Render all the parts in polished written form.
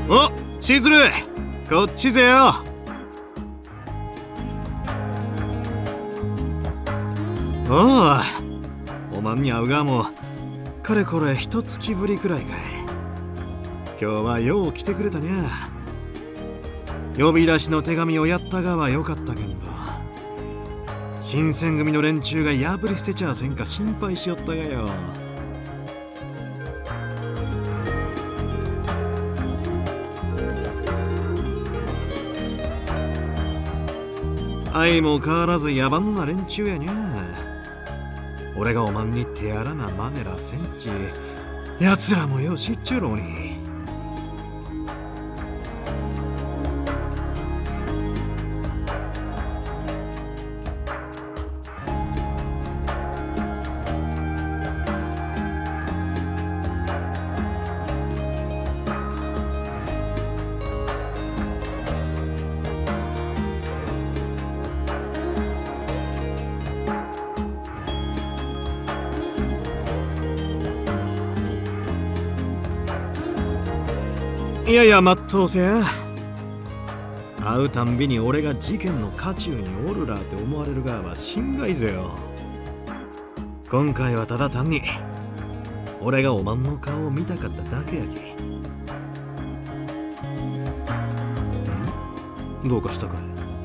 お、千鶴、こっちぜよ。おう、おまんに会うがもかれこれ一月ぶりくらいかい。今日はよう来てくれたにゃ。呼び出しの手紙をやったがはよかったけんど、新選組の連中が破り捨てちゃあせんか心配しよったがよ。相も変わらず野蛮な連中やにゃ。俺がおまんに手荒なマネらせんち、奴らもよしっちゅうろうに。いやいや、待っとうせや。会うたんびに俺が事件の渦中におるらって思われるがは心外ぜよ。今回はただ単に俺がおまんの顔を見たかっただけやき。どうかしたかい？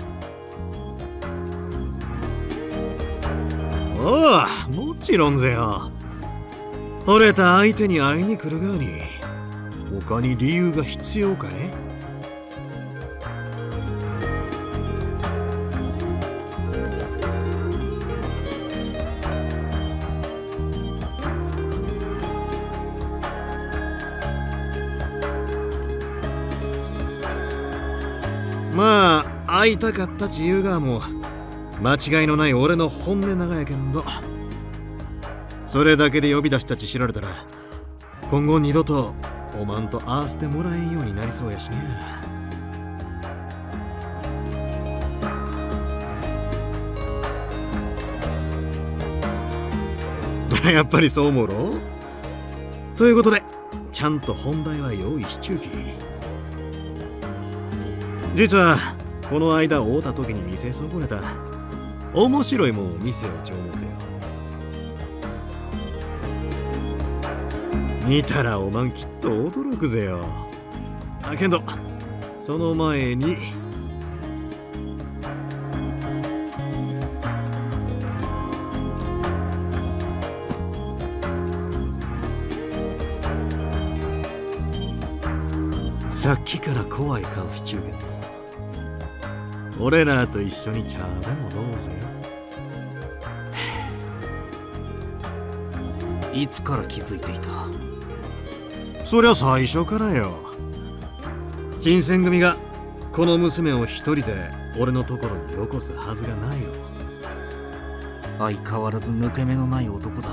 おお、もちろんぜよ。惚れた相手に会いに来るがに他に理由が必要かい？まあ会いたかったち言うがも間違いのない俺の本音長やけんど、それだけで呼び出したち知られたら今後二度とおまんと会わせてもらえんようになりそうやしね。やっぱりそう思うろ。ということでちゃんと本題は用意しちゅうき。実はこの間会うた時に見せ損ねた面白いもんを見せようち思うてよ。見たらおまんきっと驚くぜよ。あけどその前にさっきから怖い顔しちゅうけど、俺らと一緒に茶でもどうぜよ。 いつから気づいていた？ そりゃ最初からよ。新選組がこの娘を一人で俺のところによこすはずがないよ。 相変わらず抜け目のない男だ。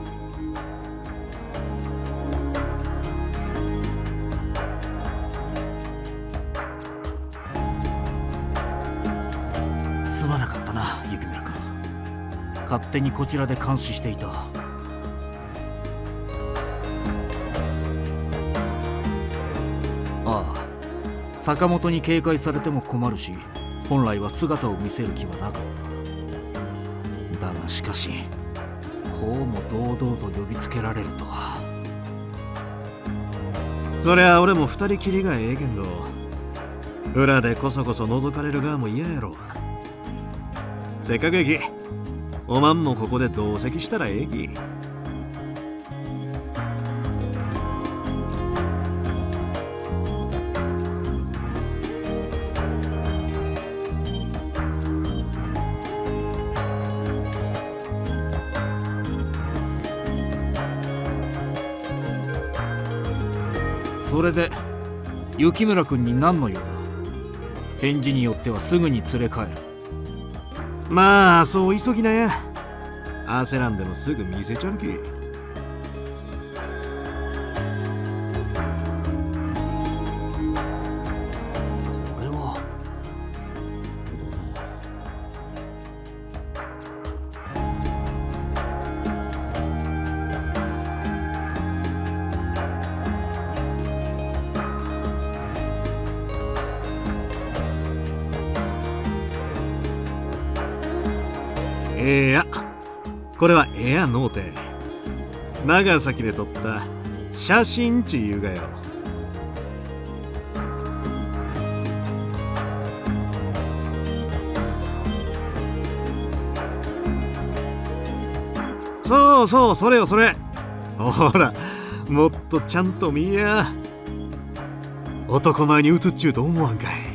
すまなかったな、雪村君。勝手にこちらで監視していた。ああ、坂本に警戒されても困るし、本来は姿を見せる気はなかった。だがしかしこうも堂々と呼びつけられるとは。 そりゃ俺も二人きりがええけんど、裏でこそこそ覗かれる側も嫌やろ。せっかくやきおまんもここで同席したらええき。 それで雪村君に何の用だ？返事によってはすぐに連れ帰る。 まあそう急ぎなや。焦らんでもすぐ見せちゃるき。 これはやこれはやのうて長崎で撮った写真ちいうがよ。そうそう、それよそれ。ほらもっとちゃんと見や。男前に映っちゅうと思わんかい。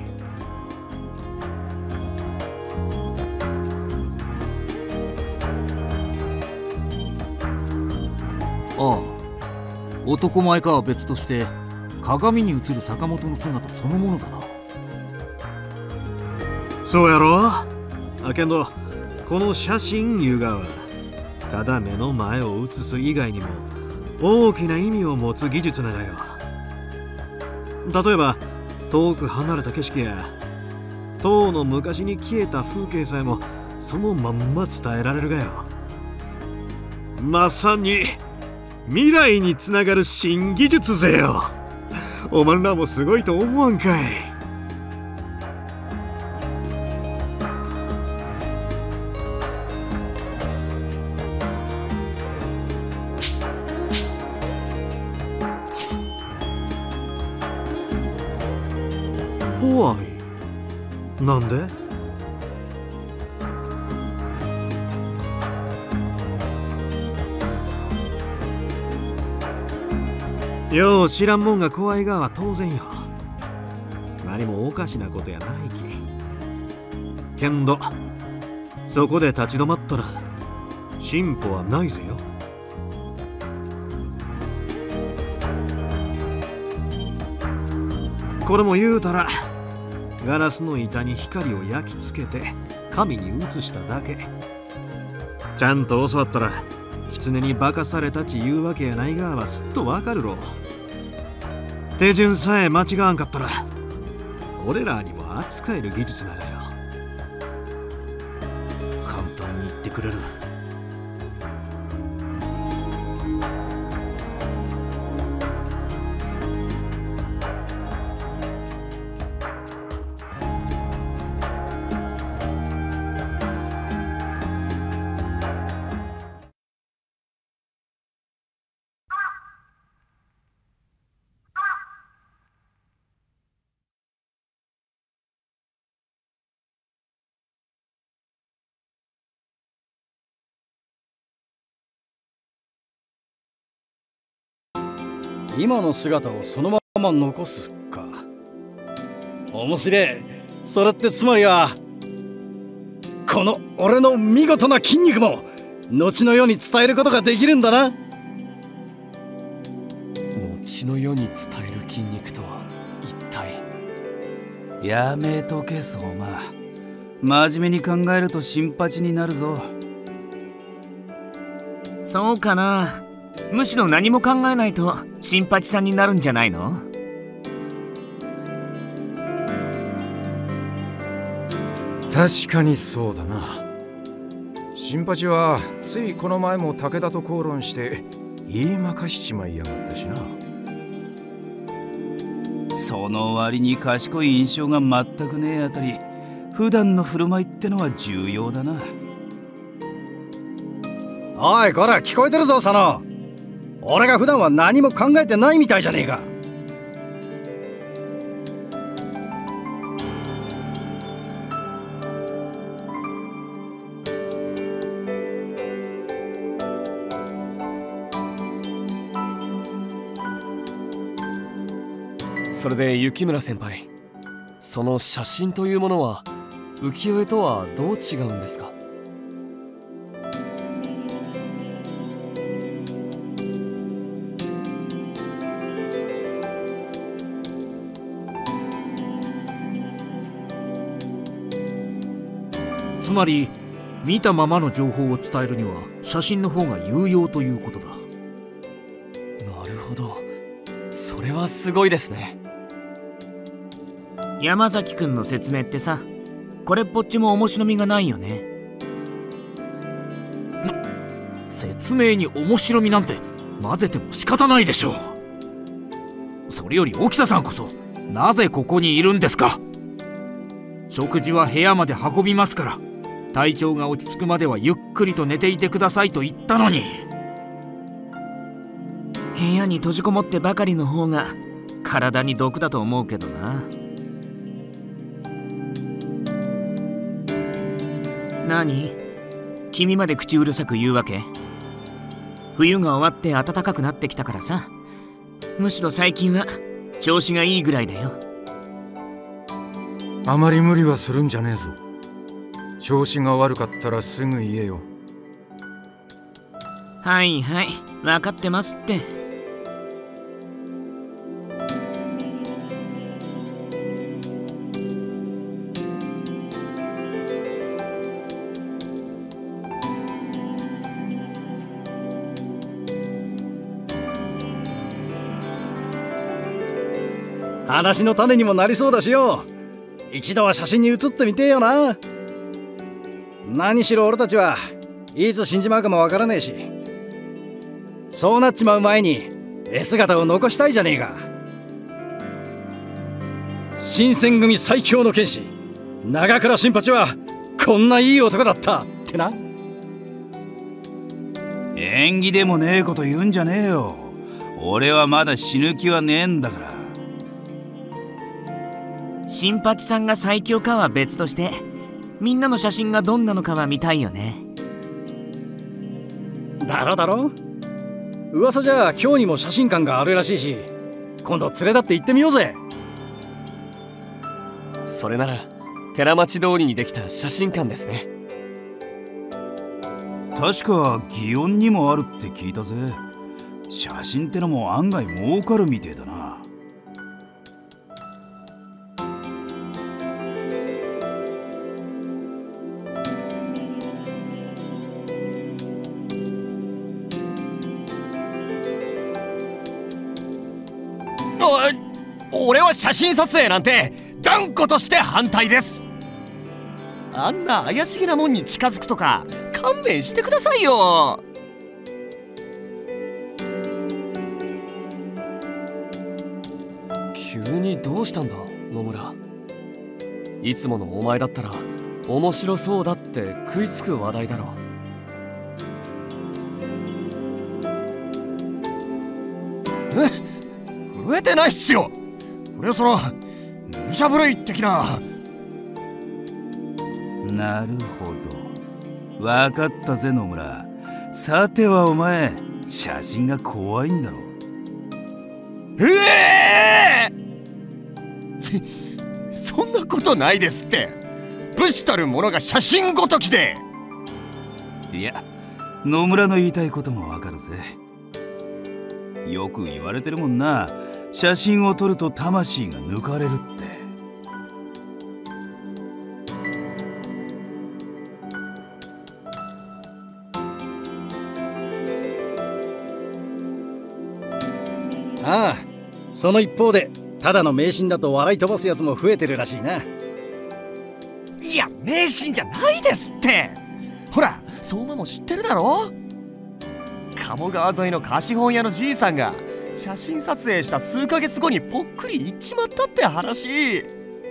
ああ、男前かは別として鏡に映る坂本の姿そのものだな。 そうやろ。けどこの写真いうがはただ目の前を映す以外にも大きな意味を持つ技術ながよ。例えば遠く離れた景色や遠の昔に消えた風景さえもそのまんま伝えられるがよ。まさに未来につながる新技術ぜよ。おまんらもすごいと思わんかい。怖い。なんで？よう知らんもんが怖いがは当然よ。何もおかしなことやないき。けんどそこで立ち止まったら進歩はないぜよ。これも言うたらガラスの板に光を焼き付けて紙に映しただけ。ちゃんと教わったら狐に化かされたち言うわけやないがはすっとわかるろ。手順さえ間違わんかったら俺らにも扱える技術ながよ。 簡単に言ってくれる。 今の姿をそのまま残すか。面白い。それってつまりはこの俺の見事な筋肉も後の世に伝えることができるんだな。 後の世に伝える筋肉とは一体。 やめとけ相馬。真面目に考えると新八になるぞ。 そうかな。むしろ何も考えないと新八さんになるんじゃないの？ 確かにそうだな。新八はついこの前も武田と口論して言いまかしちまいやがったしな。 その割に賢い印象が全くねえあたり、普段の振る舞いってのは重要だな。 おいこら、聞こえてるぞ佐野。俺が普段は何も考えてないみたいじゃねえか。 それで雪村先輩、その写真というものは浮世絵とはどう違うんですか？ つまり見たままの情報を伝えるには写真の方が有用ということだ。 なるほど、それはすごいですね。 山崎くんの説明ってさ、これっぽっちも面白みがないよね。 説明に面白みなんて混ぜても仕方ないでしょう。それより沖田さんこそなぜここにいるんですか？食事は部屋まで運びますから体調が落ち着くまではゆっくりと寝ていてくださいと言ったのに。 部屋に閉じこもってばかりの方が体に毒だと思うけどな。何？君まで口うるさく言うわけ？冬が終わって暖かくなってきたからさ。むしろ最近は調子がいいぐらいだよ。 あまり無理はするんじゃねえぞ。調子が悪かったらすぐ言えよ。 はいはい、分かってますって。 話の種にもなりそうだしよ。一度は写真に写ってみてえよな。何しろ俺たちはいつ死んじまうかもわからねえし、そうなっちまう前に絵姿を残したいじゃねえか。新選組最強の剣士長倉新八はこんないい男だったってな。 縁起でもねえこと言うんじゃねえよ。俺はまだ死ぬ気はねえんだから。 新八さんが最強かは別として、みんなの写真がどんなのかは見たいよね。 だろ噂じゃ今日にも写真館があるらしいし、今度連れ立って行ってみようぜ。 それなら寺町通りにできた写真館ですね。 確か祇園にもあるって聞いたぜ。写真ってのも案外儲かるみてえだな。 俺は写真撮影なんて断固として反対です。あんな怪しげなもんに近づくとか勘弁してくださいよ。急にどうしたんだ野村。いつものお前だったら面白そうだって食いつく話題だろ。 増えてないっすよ。俺はその武者震い的な。 なるほど、分かったぜ野村。さてはお前写真が怖いんだろ。 そんなことないですって。武士たる者が写真ごときで。 いや、野村の言いたいこともわかるぜ。よく言われてるもんな、写真を撮ると魂が抜かれるって。 ああ、その一方でただの迷信だと笑い飛ばすやつも増えてるらしいな。 いや、迷信じゃないですって。ほら、相馬も知ってるだろ。鴨川沿いの貸本屋のじいさんが写真撮影した数ヶ月後にぽっくり行っちまったって話。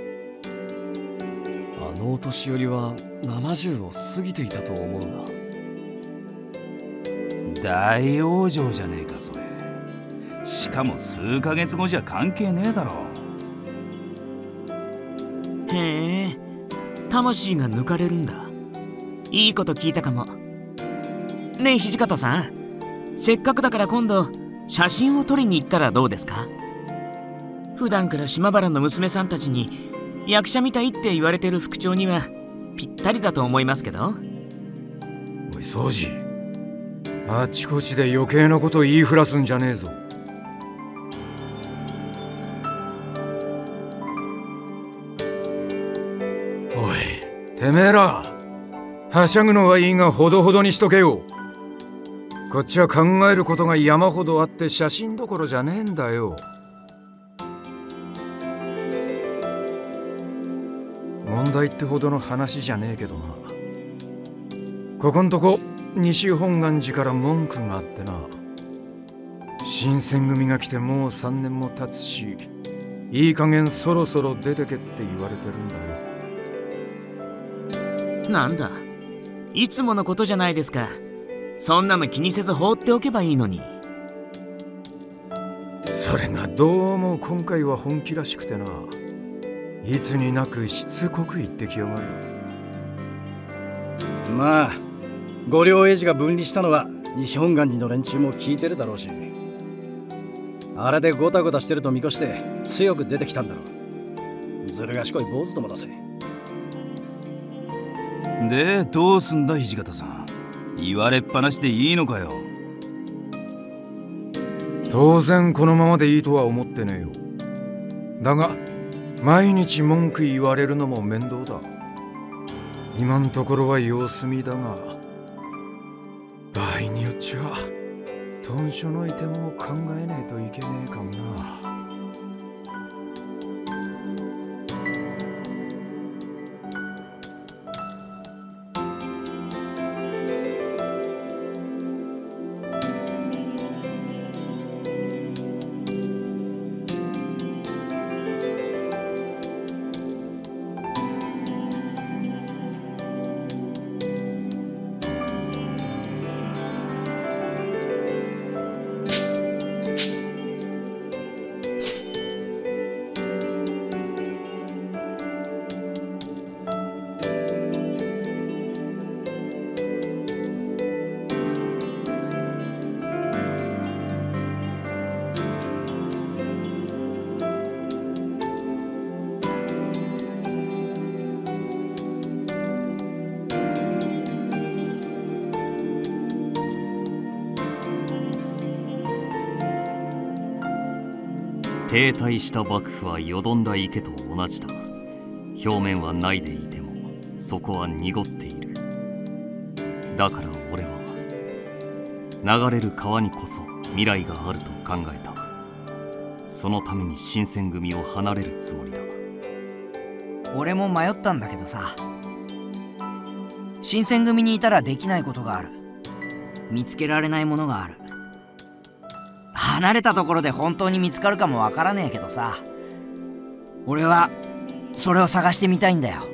あのお年寄りは70を過ぎていたと思うが。 大往生じゃねえかそれ。しかも数ヶ月後じゃ関係ねえだろ。 へえ、魂が抜かれるんだ。いいこと聞いたかも。ねえ土方さん、せっかくだから今度写真を撮りに行ったらどうですか？普段から島原の娘さんたちに役者みたいって言われてる副長にはぴったりだと思いますけど。 おい宗次、あっちこっちで余計なこと言いふらすんじゃねえぞ。おいてめえら、はしゃぐのはいいがほどほどにしとけよ。こっちは考えることが山ほどあって写真どころじゃねえんだよ。問題ってほどの話じゃねえけどな。ここんとこ西本願寺から文句があってな。新選組が来てもう3年も経つし、いい加減そろそろ出てけって言われてるんだよ。 なんだ、 いつものことじゃないですか。そんなの気にせず放っておけばいいのに。 それがどうも今回は本気らしくてな。いつになくしつこく言ってきやがる。 まあ御陵英治が分離したのは西本願寺の連中も聞いてるだろうし、あれでゴタゴタしてると見越して強く出てきたんだろう。ずる賢い坊主どもだぜ。 でどうすんだ土方さん、言われっぱなしでいいのかよ。 当然このままでいいとは思ってねえよ。だが毎日文句言われるのも面倒だ。今んところは様子見だが、場合によっちゃ豚書の移転も考えねえといけねえかもな。 停滞した幕府はよどんだ池と同じだ。表面はないでいても底は濁っている。だから俺は流れる川にこそ未来があると考えた。そのために新選組を離れるつもりだ。 俺も迷ったんだけどさ、新選組にいたらできないことがある。見つけられないものがある。離れたところで本当に見つかるかもわからねえけどさ、俺はそれを探してみたいんだよ。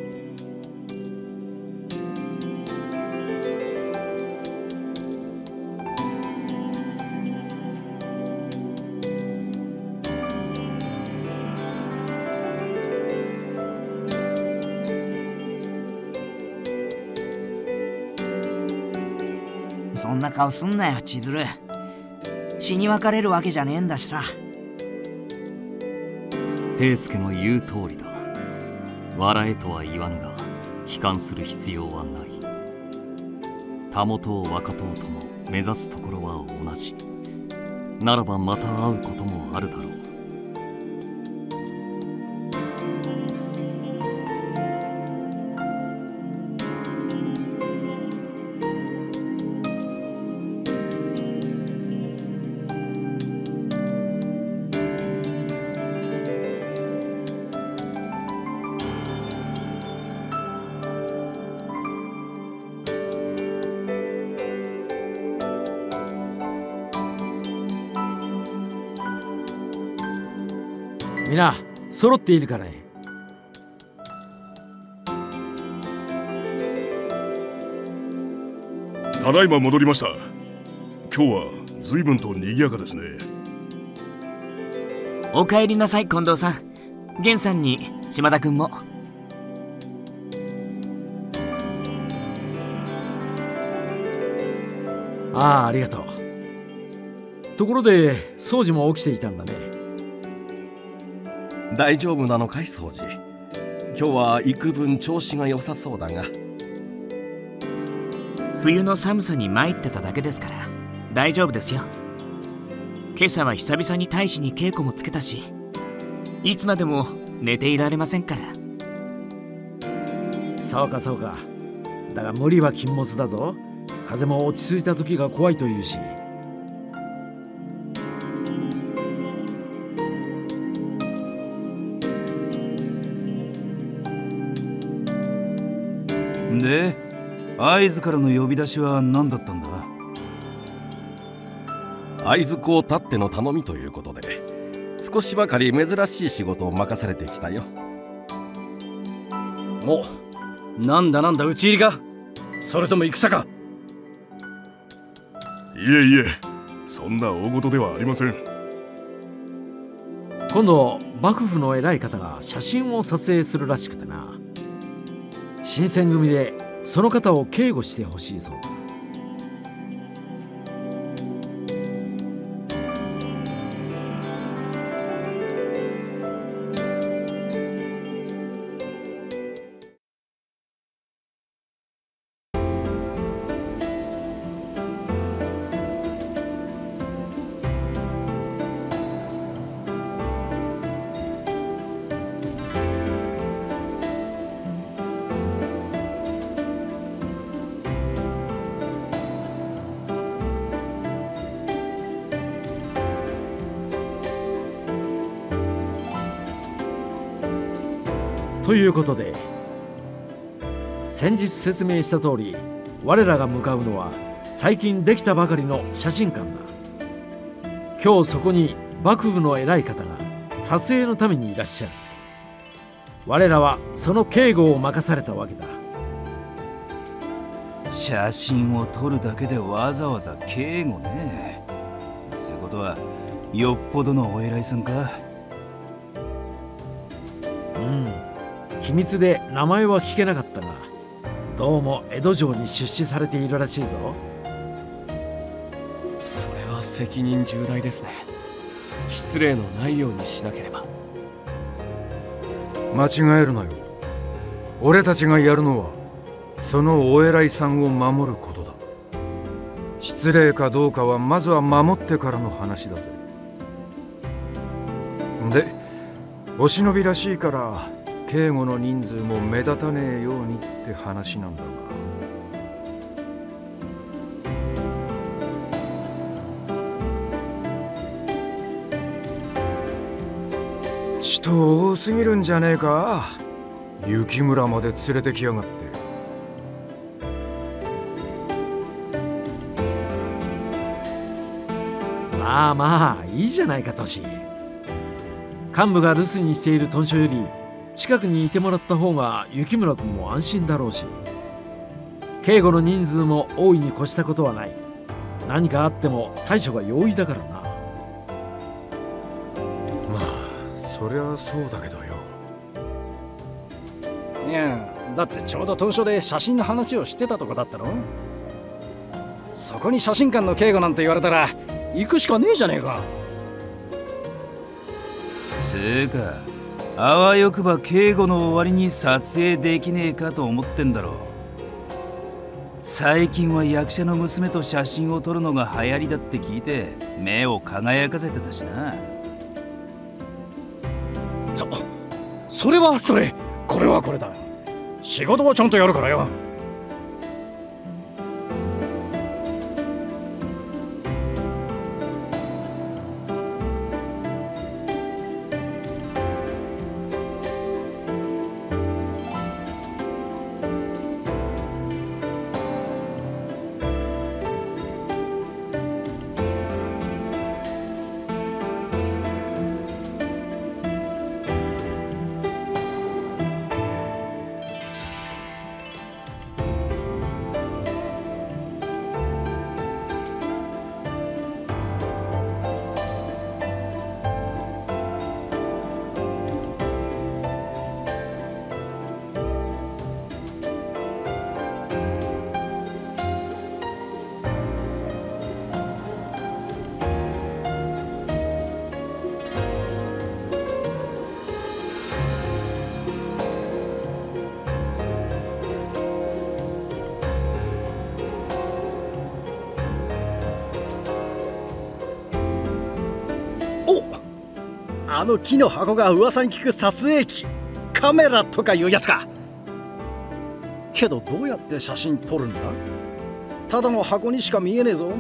そんな顔すんなよ千鶴。死に別れるわけじゃねえんだしさ。 平助の言う通りだ。笑えとは言わぬが悲観する必要はない。たもとう若とうとも目指すところは同じならば、また会うこともあるだろう。 みんな揃っているからね。 ただいま戻りました。今日は随分と賑やかですね。 お帰りなさい近藤さん。源さんに島田君も。 ありがとう。ところで掃除も起きていたんだね。 大丈夫なのかい掃除。今日は幾分調子が良さそうだが。 冬の寒さに参ってただけですから大丈夫ですよ。今朝は久々に大使に稽古もつけたし、いつまでも寝ていられませんから。 そうかそうか。だが無理は禁物だぞ。風も落ち着いた時が怖いというし。 で、会津からの呼び出しは何だったんだ？ 会津公たっての頼みということで、少しばかり珍しい仕事を任されてきたよ。 お、なんだなんだ、討ち入りか。 それとも戦か？ いえいえ、そんな大事ではありません。 今度幕府の偉い方が写真を撮影するらしくてな、新選組でその方を警護してほしいそうだ。ということで、先日説明した通り我らが向かうのは最近できたばかりの写真館だ。今日そこに幕府の偉い方が撮影のためにいらっしゃる。我らはその警護を任されたわけだ。 写真を撮るだけでわざわざ警護ね。そういうことはよっぽどのお偉いさんか。 秘密で名前は聞けなかったが、どうも江戸城に出資されているらしいぞ。 それは責任重大ですね。失礼のないようにしなければ。 間違えるなよ。俺たちがやるのはそのお偉いさんを守ることだ。失礼かどうかはまずは守ってからの話だぜ。で、お忍びらしいから警護の人数も目立たねえようにって話なんだが、人多すぎるんじゃねえか。雪村まで連れてきやがって。 まあまあいいじゃないかトシ。幹部が留守にしている屯所より近くにいてもらった方が雪村君も安心だろうし、警護の人数も大いに越したことはない。何かあっても対処が容易だからな。 まあそりゃそうだけどよ。 いや、だってちょうど当初で写真の話をしてたとこだったろ。そこに写真館の警護なんて言われたら行くしかねえじゃねえか。 つうか、あわよくば警護の終わりに撮影できねえかと思ってんだろう。最近は役者の娘と写真を撮るのが流行りだって聞いて目を輝かせてたしな。 それはそれ、これはこれだ。仕事はちゃんとやるからよ。あの木の箱が噂に聞く撮影機、カメラとかいうやつか。けどどうやって写真撮るんだ？ただの箱にしか見えねえぞ。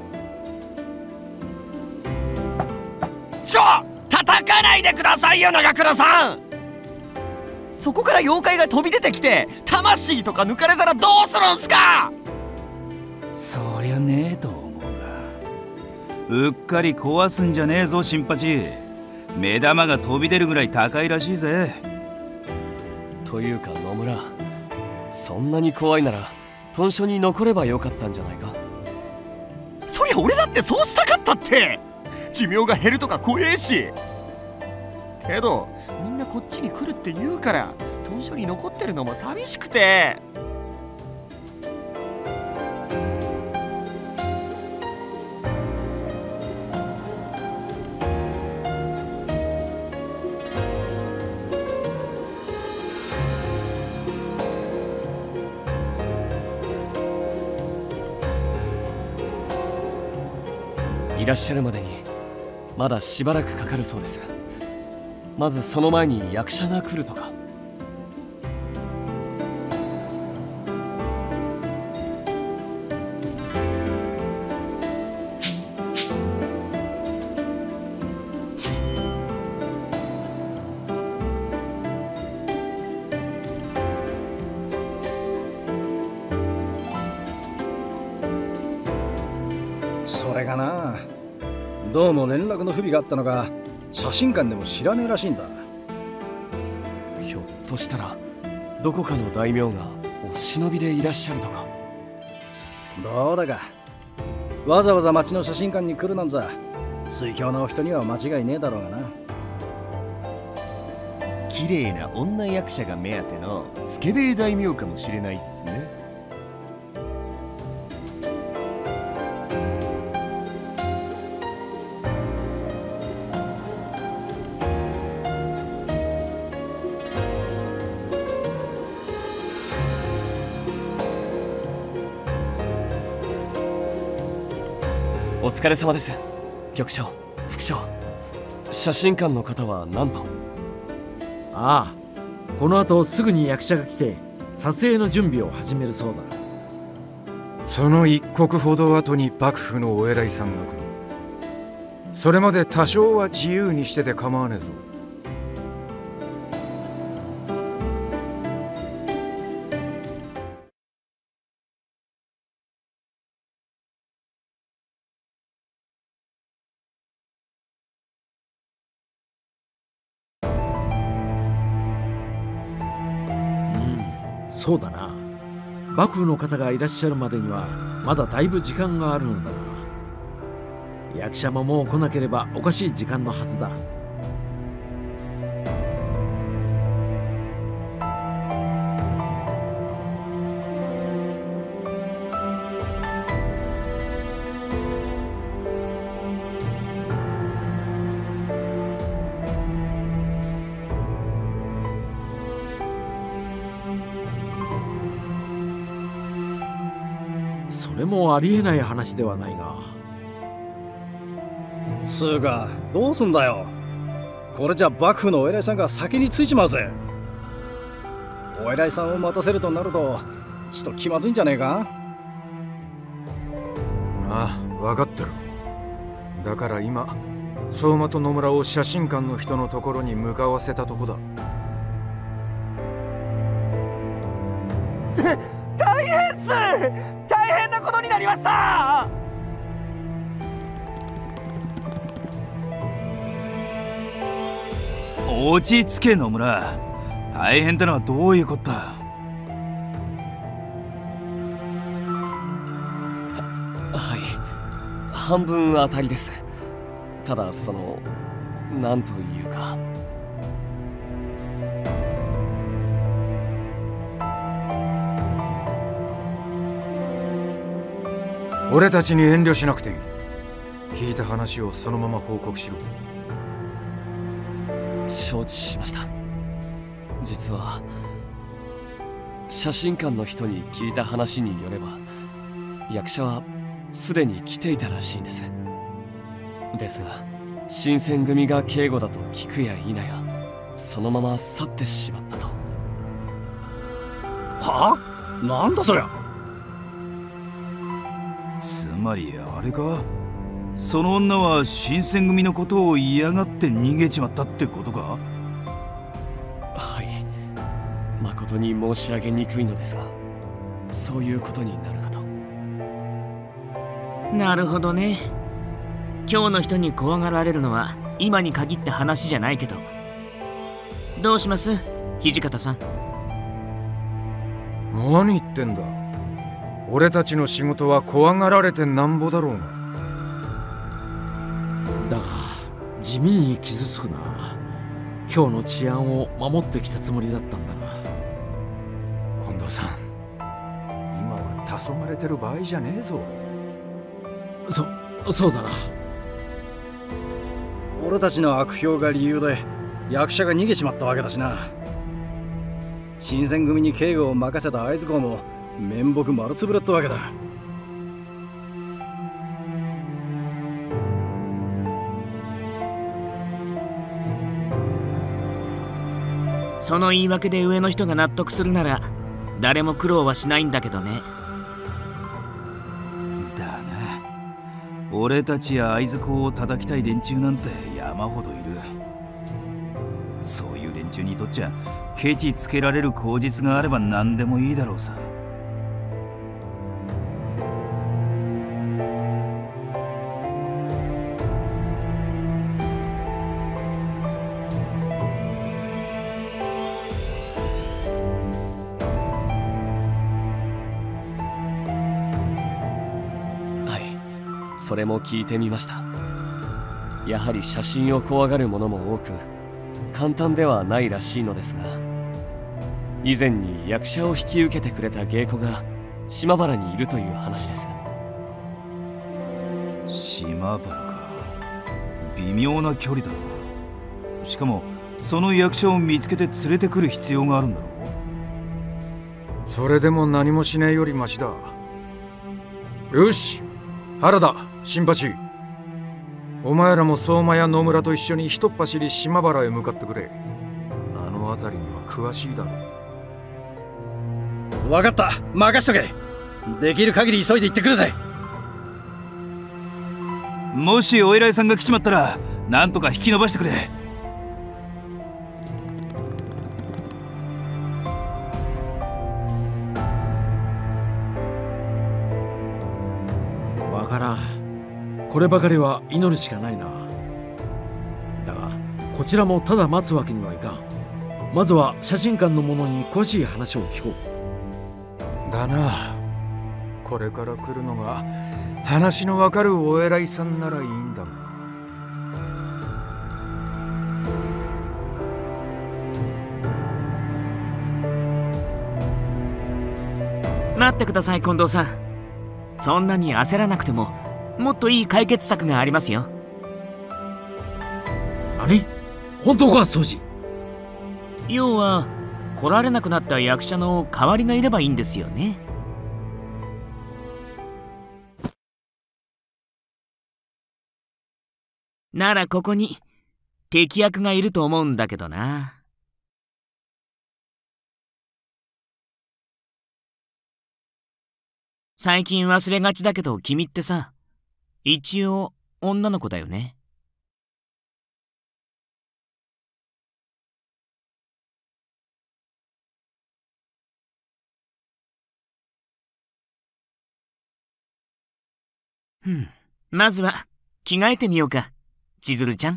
叩かないでくださいよ長倉さん。そこから妖怪が飛び出てきて魂とか抜かれたらどうするんすか。 そりゃねえと思うが、うっかり壊すんじゃねえぞ新八。目玉が飛び出るぐらい高いらしいぜ。 というか野村、そんなに怖いなら豚書に残ればよかったんじゃないか。 そりゃ俺だってそうしたかったって。寿命が減るとか怖えし。けどみんなこっちに来るって言うから豚書に残ってるのも寂しくて。 いらっしゃるまでにまだしばらくかかるそうです。まずその前に役者が来るとか。 それがな、どうも連絡の不備があったのが写真館でも知らねえらしいんだ。 ひょっとしたらどこかの大名がお忍びでいらっしゃるとか。 どうだか、わざわざ町の写真館に来るなんざ推強なお人には間違いねえだろうがな。 綺麗な女役者が目当てのスケベ大名かもしれないっすね。 お疲れ様です。局長、副長。写真館の方は何と？ ああ、この後すぐに役者が来て撮影の準備を始めるそうだ。 その一刻ほど後に幕府のお偉いさんが来る。それまで多少は自由にしてて構わねえぞ。 そうだな。幕府の方がいらっしゃるまでにはまだだいぶ時間があるのだな。役者ももう来なければおかしい時間のはずだ。それもありえない話ではないが。 つうかどうすんだよ。これじゃ幕府のお偉いさんが先についちまうぜ。お偉いさんを待たせるとなるとちょっと気まずいんじゃねえか。 ああ、分かってる。だから今相馬と野村を写真館の人のところに向かわせたとこだ。 大変っす。大変なことになりました。 落ち着け野村。大変ってのはどういうことだ。 はい、半分当たりです。ただなんというか。 俺たちに遠慮しなくていい。聞いた話をそのまま報告しろ。 承知しました。実は写真館の人に聞いた話によれば役者はすでに来ていたらしいんです。ですが新選組が警護だと聞くや否やそのまま去ってしまったと。 はあ？なんだそりゃ。 つまりあれか、その女は新選組のことを嫌がって逃げちまったってことか。 はい、誠に申し上げにくいのですがそういうことになるかと。 なるほどね。今日の人に怖がられるのは今に限った話じゃないけど、どうします土方さん。 何言ってんだ。 俺たちの仕事は怖がられてなんぼだろうが。 だが地味に傷つくな。今日の治安を守ってきたつもりだったんだが。 近藤さん、今は黄昏れてる場合じゃねえぞ。 そうだな。 俺たちの悪評が理由で役者が逃げちまったわけだしな。新選組に警護を任せた会津公も面目丸つぶれってわけだ。 その言い訳で上の人が納得するなら誰も苦労はしないんだけどね。 だな。俺たちや会津公を叩きたい連中なんて山ほどいる。そういう連中にとっちゃケチつけられる口実があれば何でもいいだろうさ。 それも聞いてみました。やはり写真を怖がる者も多く簡単ではないらしいのですが、以前に役者を引き受けてくれた芸妓が島原にいるという話です。 島原か。微妙な距離だな。しかもその役者を見つけて連れてくる必要があるんだろう。 それでも何もしないよりマシだ。よし、原田、新橋、お前らも相馬や野村と一緒にひとっ走り島原へ向かってくれ。あの辺りには詳しいだろう。分かった、任しとけ。できる限り急いで行ってくるぜ。 もしお偉いさんが来ちまったらなんとか引き延ばしてくれ。 わからん。こればかりは祈るしかないな。だがこちらもただ待つわけにはいかん。まずは写真館の者に詳しい話を聞こう。 だな。これから来るのが話のわかるお偉いさんならいいんだが。 待ってください、近藤さん。そんなに焦らなくてももっといい解決策がありますよ。 何？本当か、宗司？ 要は来られなくなった役者の代わりがいればいいんですよね。ならここに敵役がいると思うんだけどな。最近忘れがちだけど君ってさ、一応女の子だよね。まずは着替えてみようか、千鶴ちゃん。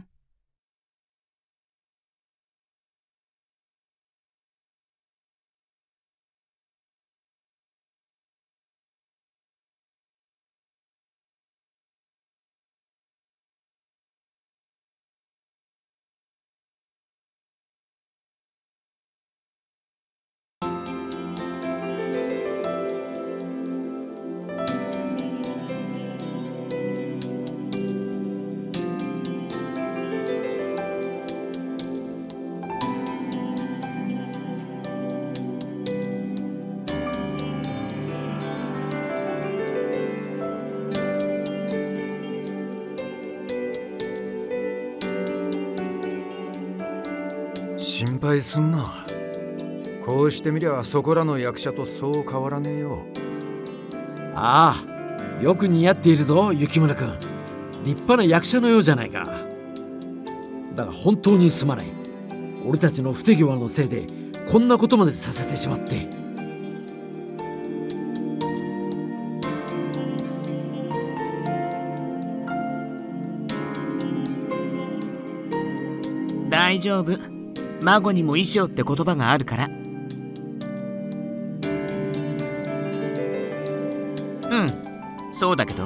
心配すんな。こうしてみりゃそこらの役者とそう変わらねえよ。 ああ、よく似合っているぞ、雪村君。立派な役者のようじゃないか。だが本当にすまない。俺たちの不手際のせいでこんなことまでさせてしまって。 大丈夫。孫にも衣装って言葉があるから。 そうだけど。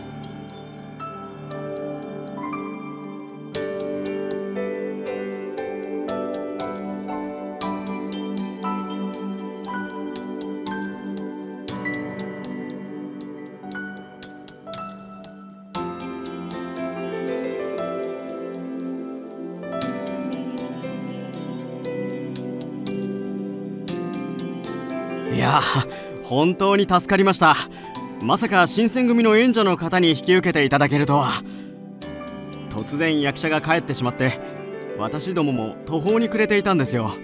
いや、本当に助かりました。まさか新選組の演者の方に引き受けていただけるとは。突然役者が帰ってしまって、私どもも途方に暮れていたんですよ。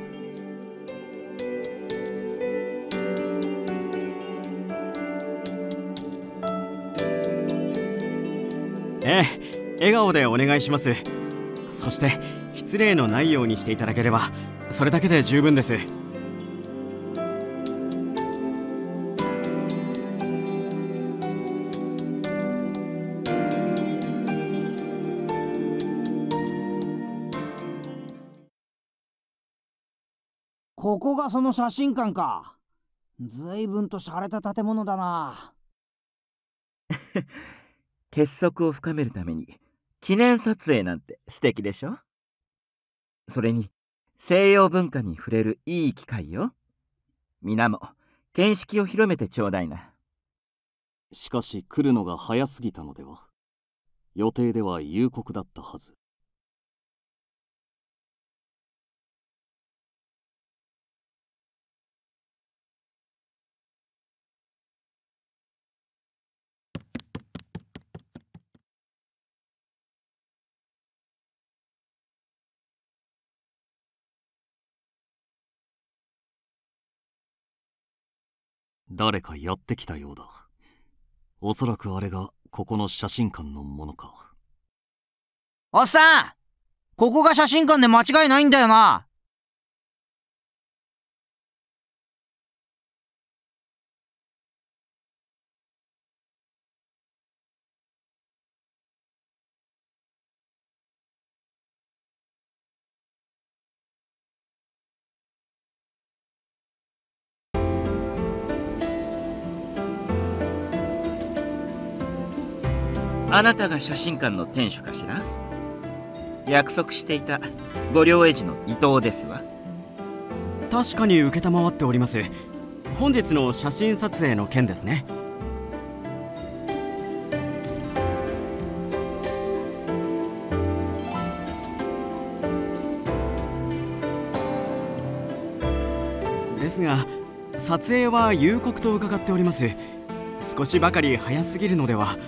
ええ、笑顔でお願いします。そして失礼のないようにしていただければ、それだけで十分です。 ここがその写真館か。ずいぶんと洒落た建物だな。 結束を深めるために記念撮影なんて素敵でしょ。それに西洋文化に触れるいい機会よ。皆も見識を広めてちょうだいな。 しかし来るのが早すぎたのでは。予定では夕刻だったはず。誰かやってきたようだ。おそらくあれがここの写真館のものか。 おっさん、ここが写真館で間違いないんだよな。 あなたが写真館の店主かしら。約束していたご両英二の伊藤ですわ。 確かに承っております。本日の写真撮影の件ですね。ですが撮影は夕刻と伺っております。少しばかり早すぎるのでは。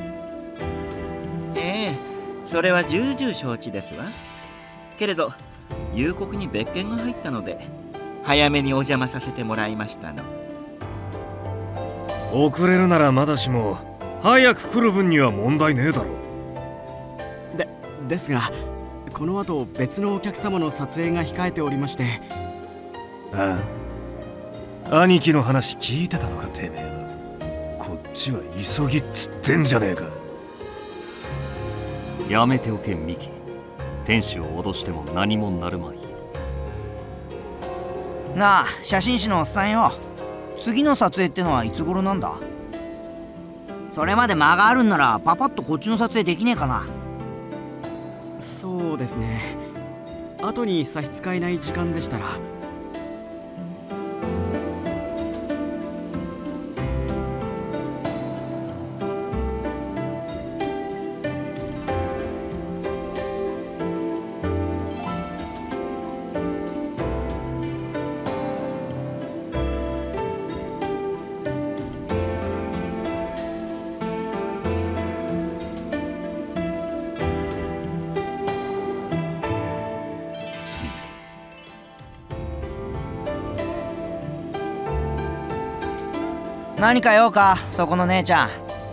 それは重々承知ですわ。けれど夕刻に別件が入ったので早めにお邪魔させてもらいましたの。 遅れるならまだしも早く来る分には問題ねえだろ。 ですがこの後別のお客様の撮影が控えておりまして。 ああ、兄貴の話聞いてたのかてめえ。こっちは急ぎっつってんじゃねえか。 やめておけミキ。店主を脅しても何もなるまい。 なあ、写真師のおっさんよ。次の撮影ってのはいつ頃なんだ？それまで間があるんならパパッとこっちの撮影できねえかな。 そうですね。後に差し支えない時間でしたら。 何か用か、そこの姉ちゃん。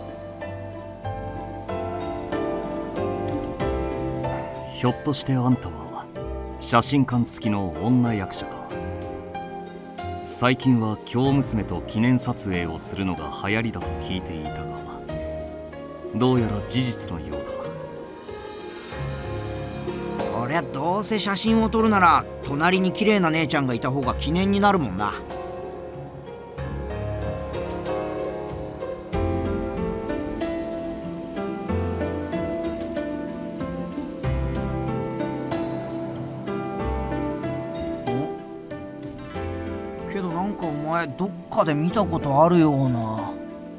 ひょっとしてあんたは写真館付きの女役者か。最近は京娘と記念撮影をするのが流行りだと聞いていたが、どうやら事実のようだ。 そりゃどうせ写真を撮るなら隣に綺麗な姉ちゃんがいた方が記念になるもんな。 けどなんかお前どっかで見たことあるような。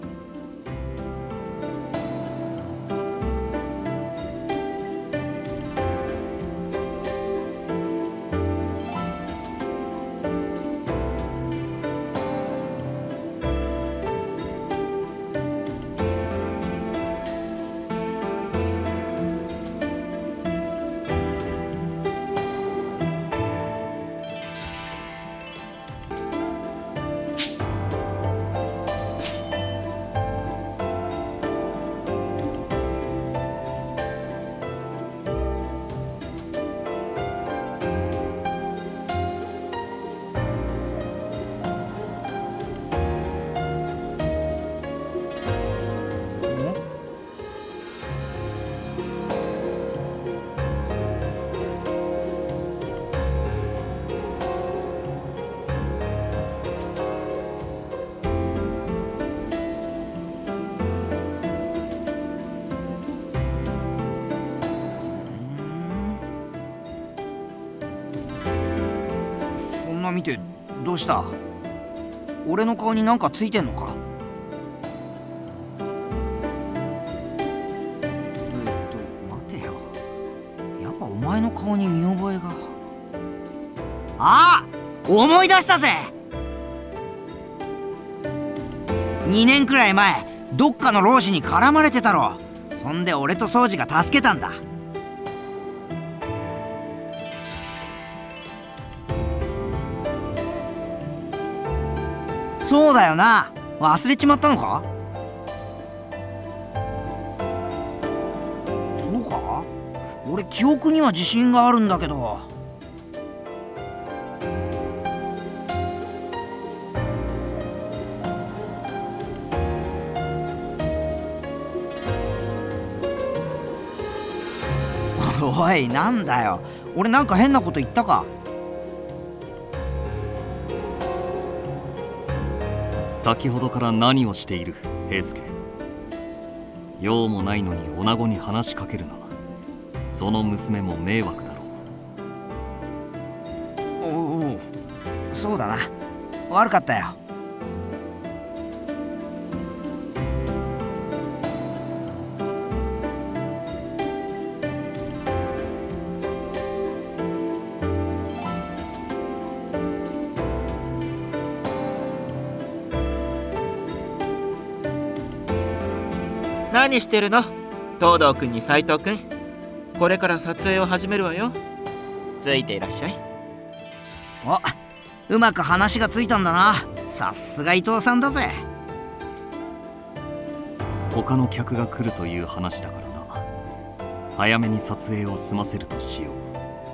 見てどうした？俺の顔になんかついてんのか？待てよ、やっぱお前の顔に見覚えが。ああ、思い出したぜ。2年くらい前どっかの老師に絡まれてたろ。そんで俺と宗司が助けたんだ。そうだよな、忘れちまったのか？そうか？俺記憶には自信があるんだけど。おい、なんだよ、俺なんか変なこと言ったか？ 先ほどから何をしている平助？用もないのに女子に話しかけるな。その娘も迷惑だろう。 おう、そうだな、悪かったよ。 何してるの？東堂くんに斉藤くん。これから撮影を始めるわよ。ついていらっしゃい。 お、うまく話がついたんだな。さすが伊藤さんだぜ。 他の客が来るという話だからな。早めに撮影を済ませるとしよう。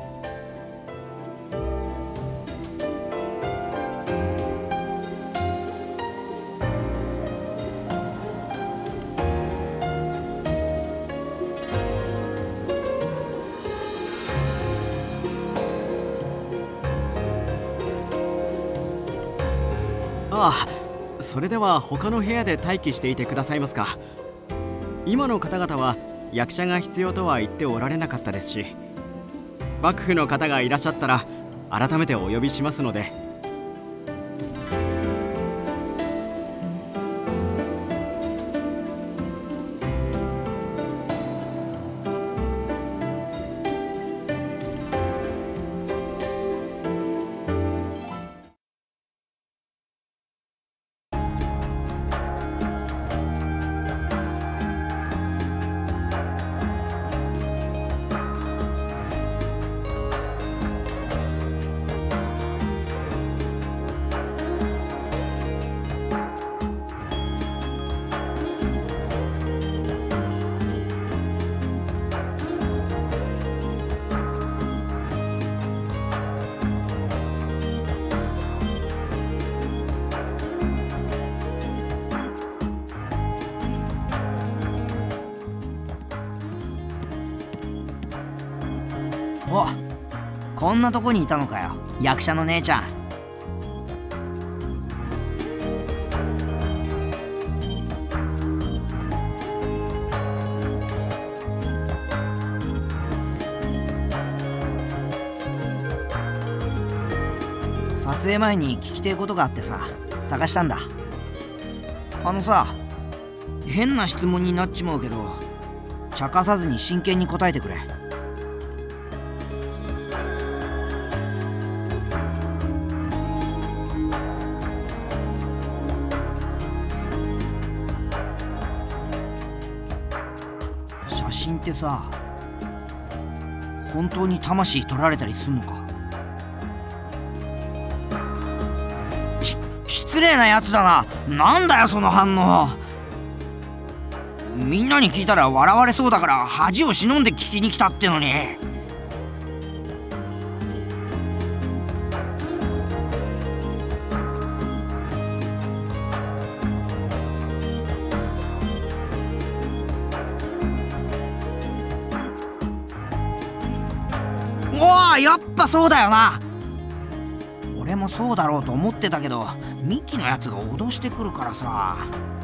ああ、それでは他の部屋で待機していてくださいますか。今の方々は役者が必要とは言っておられなかったですし、幕府の方がいらっしゃったら改めてお呼びしますので。 お、こんなとこにいたのかよ、役者の姉ちゃん。 撮影前に聞きてえことがあってさ、探したんだ。さ、変な質問になっちまうけど、茶化さずに真剣に答えてくれ。写真ってさ、本当に魂取られたりすんのか？失礼なやつだな。なんだよその反応。みんなに聞いたら笑われそうだから恥を忍んで聞きに来たってのに。おお、やっぱそうだよな。俺もそうだろうと思ってたけど、ミキのやつが脅してくるからさ。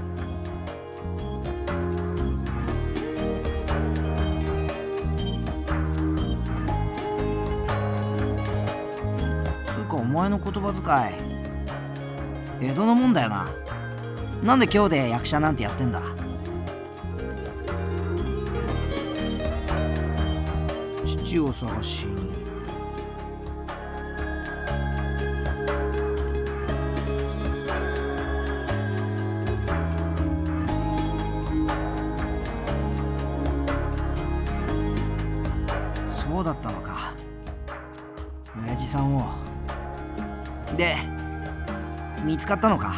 つうかお前の言葉遣い江戸のもんだよな。なんで今日で役者なんてやってんだ？父を探しに。そうだったのか。親父さんを。で、見つかったのか？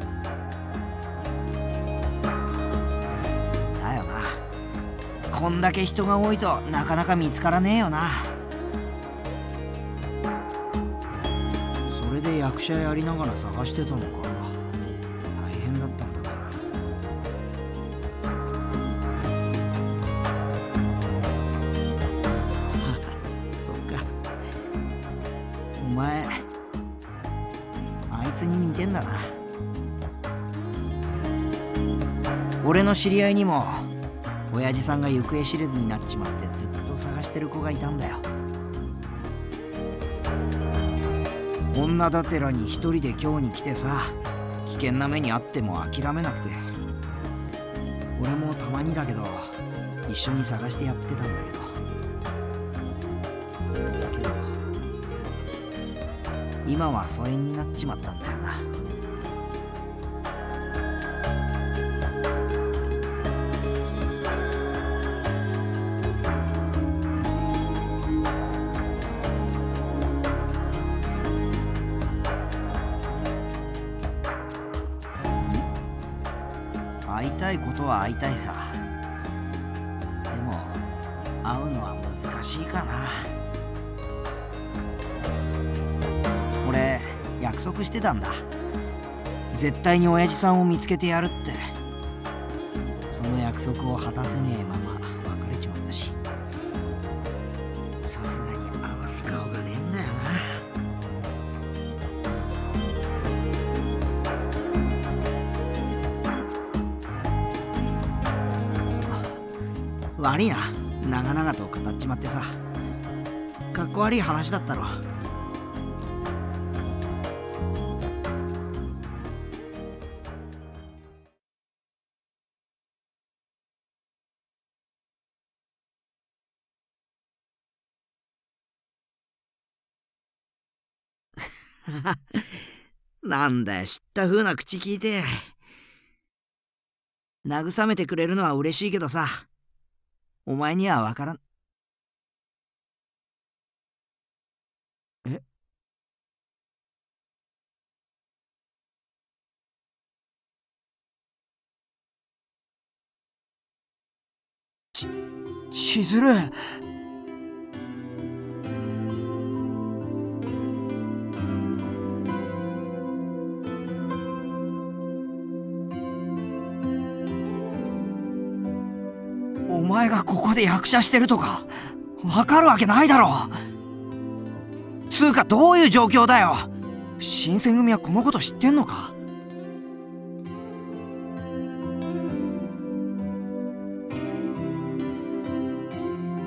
だよな。こんだけ人が多いとなかなか見つからねえよな。それで役者やりながら探してたのか。大変だったんだな。そっか。お前あいつに似てんだな。俺の知り合いにも親父さんが行方知れずになっちまってずっと探してる子がいたんだよ。女だてらに一人で京に来てさ、危険な目にあっても諦めなくて、俺もたまにだけど一緒に探してやってたんだけど、今は疎遠になっちまったんだよな。会いたいことは会いたいさ。でも会うのは難しいかな。俺約束してたんだ。絶対に親父さんを見つけてやるって。その約束を果たせねえまま別れちまったし、さすがに合わす顔がねえんだよな。悪いな、長々と語っちまってさ。かっこ悪い話だったろ。なんだよ、知った風な口聞いて。慰めてくれるのは嬉しいけどさ、お前には分からん。え？千鶴。お前がここで役者してるとか分かるわけないだろ。つうかどういう状況だよ。新選組はこのこと知ってんのか？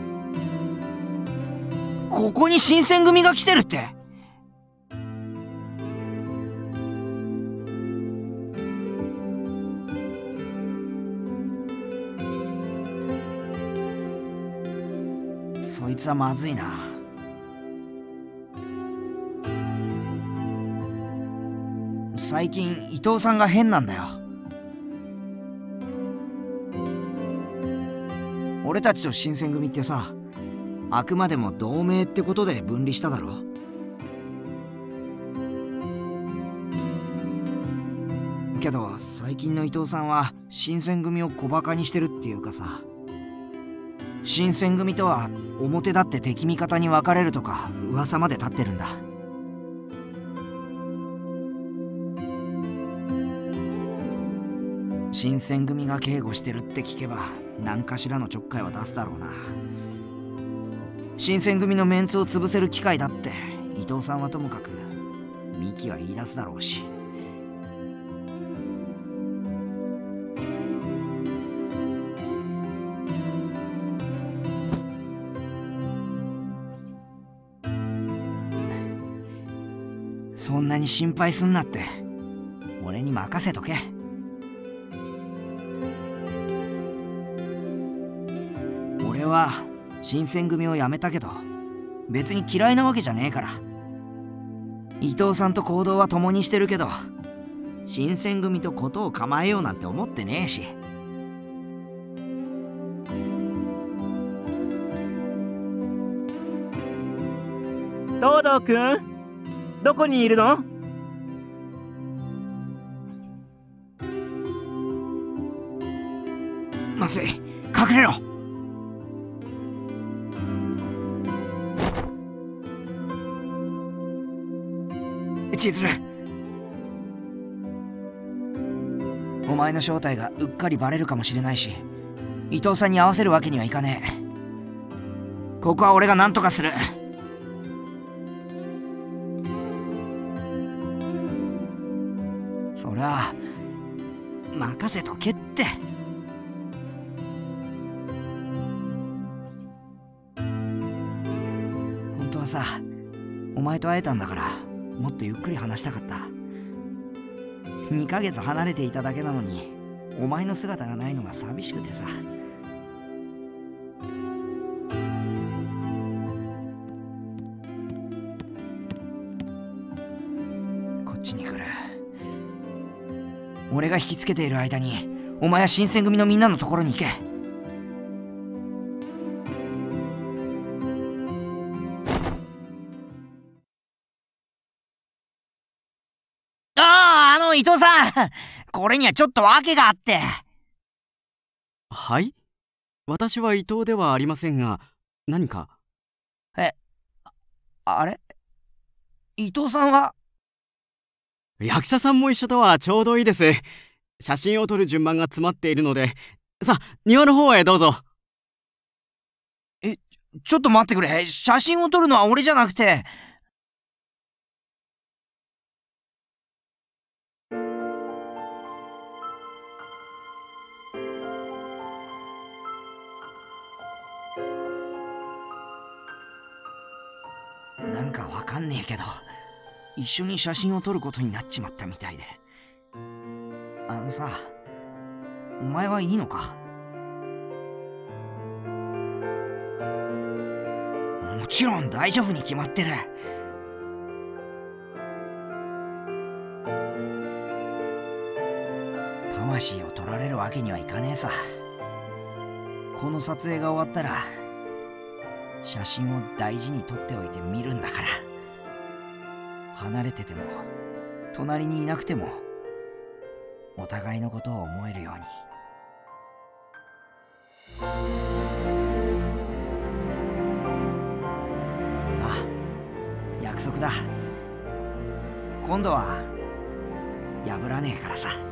ここに新選組が来てるって。 つはまずいな。最近伊藤さんが変なんだよ。俺たちと新選組ってさ、あくまでも同盟ってことで分離しただろ。けど最近の伊藤さんは新選組を小バカにしてるっていうかさ、新選組とは表立って敵味方に分かれるとか噂まで立ってるんだ。新選組が警護してるって聞けば何かしらのちょっかいは出すだろうな。新選組のメンツを潰せる機会だって伊藤さんはともかくミキは言い出すだろうし。そんなに心配すんなって、俺に任せとけ。俺は新選組を辞めたけど別に嫌いなわけじゃねえから。伊藤さんと行動は共にしてるけど新選組とことを構えようなんて思ってねえし。 東堂くん、どこにいるの？ まずい、隠れろ。千鶴、お前の正体がうっかりバレるかもしれないし、伊藤さんに合わせるわけにはいかねえ。ここは俺が何とかする。そりゃ任せとけって。本当はさ、お前と会えたんだからもっとゆっくり話したかった。2ヶ月離れていただけなのにお前の姿がないのが寂しくてさ。こっちに来る。俺が引きつけている間にお前は新選組のみんなのところに行け。伊藤さん、これにはちょっと訳があって。 はい？私は伊藤ではありませんが、何か？ あれ？伊藤さんは？ 役者さんも一緒とはちょうどいいです。写真を撮る順番が詰まっているので、さあ、庭の方へどうぞ。 ちょっと待ってくれ。写真を撮るのは俺じゃなくて。なんかわかんねえけど、一緒に写真を撮ることになっちまったみたいで。あのさ、お前はいいのか？もちろん大丈夫に決まってる。魂を取られるわけにはいかねえさ。この撮影が終わったら写真を大事に撮っておいて見るんだから。離れてても隣にいなくてもお互いのことを思えるように。あ、約束だ。今度は破らねえからさ。